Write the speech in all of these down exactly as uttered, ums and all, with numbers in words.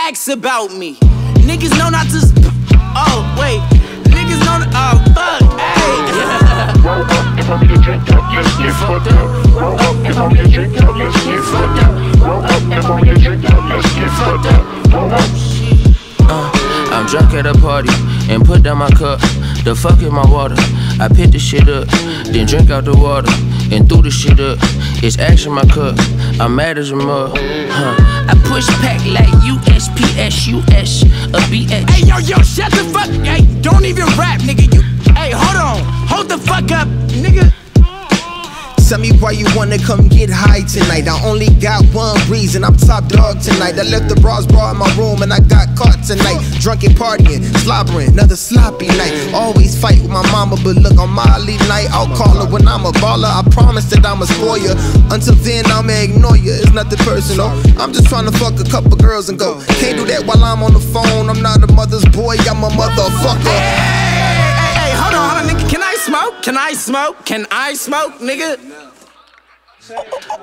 ask about me. Niggas know not to. Oh wait, niggas know. Oh fuck, hey. Roll up and pour me a drink up, let's get fucked up. Roll up and pour me a drink up, let's get fucked up. Roll up and pour me a drink up, let's get fucked up. Roll up. Uh, I'm drunk at a party and put down my cup. The fuck in my water. I pick the shit up, then drink out the water and threw the shit up. It's action my cup. I'm mad as a mug. Huh. I push pack like U S P S, U S a B H. Hey yo yo, shut the fuck. Hey, don't even rap, nigga. You. Hey, hold on, hold the fuck up, nigga. Tell me why you wanna come get high tonight. I only got one reason, I'm top dog tonight. I left the bras bra in my room and I got caught tonight. Drunk and partying, slobbering, another sloppy night. Always fight with my mama, but look on my lead night. I'll call her when I'm a baller, I promise that I'ma spoil ya. Until then I'ma ignore ya, it's nothing personal. I'm just trying to fuck a couple girls and go. Can't do that while I'm on the phone, I'm not a mother's boy, I'm a motherfucker. Hey, hey, hey, hey, hold on, hold on, nigga. Can I smoke? Can I smoke? Can I smoke, nigga? Roll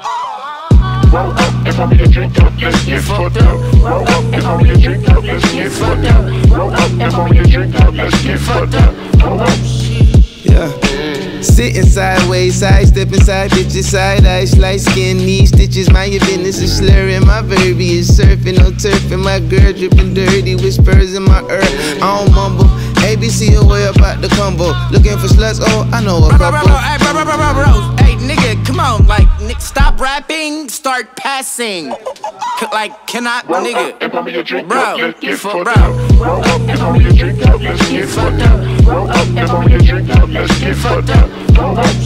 up and pour me a drink up, let's get fucked up. Roll up and pour me a drink up, let's get fucked up. Roll up and pour me a drink up, let's get fucked up. Roll up. Yeah. Sitting sideways, side stepping side bitches, side eyes, light skin, knee stitches. Mind your business is slurring. My verbiage surfing, no turf, and my girl dripping dirty with spurs in my earth. I don't mumble. A B C away about the combo. Looking for sluts, oh, I know a bro, couple. bro, bro, hey, bro, bro, bro, bro, bro. Hey, nigga, come on, like, nigga, stop rapping, start passing. C like, can I, Roll nigga, up and pour me a drink bro, up, let's get fucked bro. up. Roll up and pour me a drink up, let's get fucked up. Roll up and pour me a drink up, let's get fucked up. Roll up.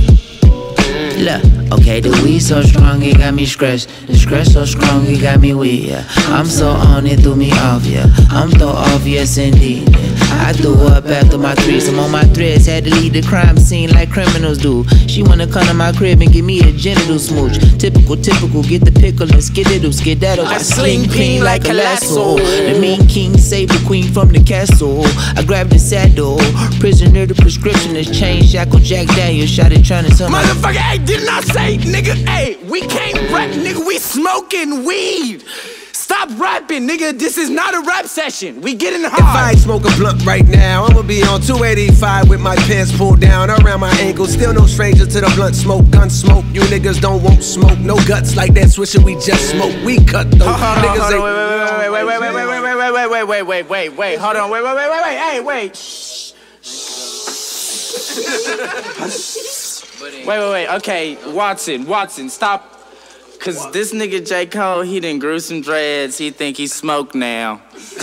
Look, okay, the weed so strong, it got me scratched. The scratch so strong, it got me weak, yeah. I'm so on, it threw me off, yeah. I'm so off, yes indeed, yeah. I threw up after my threes. I'm on my threads, had to leave the crime scene like criminals do. She wanna come to my crib and give me a genital smooch. Typical, typical, get the pickle and skididdle, skedaddle. I sling clean like a lasso. The mean king saved the queen from the castle. I grabbed the saddle. Prisoner, the prescription is changed. Shackle Jack Daniel, shot it trying to tell my Motherfucker, hey, didn't I say, nigga, hey, we can't rap, nigga, we smoking weed. Stop rapping, nigga, this is not a rap session. We getting hard. If I smoke a blunt right now, I'ma be on two eighty-five with my pants pulled down around my ankles. Still no stranger to the blunt smoke, gun smoke. You niggas don't want smoke, no guts like that swisher we just smoke. We cut those hold on, niggas. Hold on, wait, wait, wait, wait, wait, wait, wait, wait, wait, wait, wait, wait, wait, hold on, wait, wait, wait, wait, wait, hey, wait. Wait, wait, wait, okay, Watson, Watson, stop. Cause this nigga J. Cole, he done grew some dreads, he think he smoked now.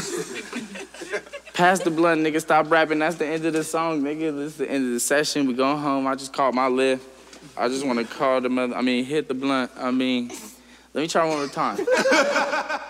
Pass the blunt, nigga, stop rapping, that's the end of the song, nigga. This is the end of the session, we going home, I just called my lift. I just wanna call the mother, I mean, hit the blunt, I mean, let me try one more time.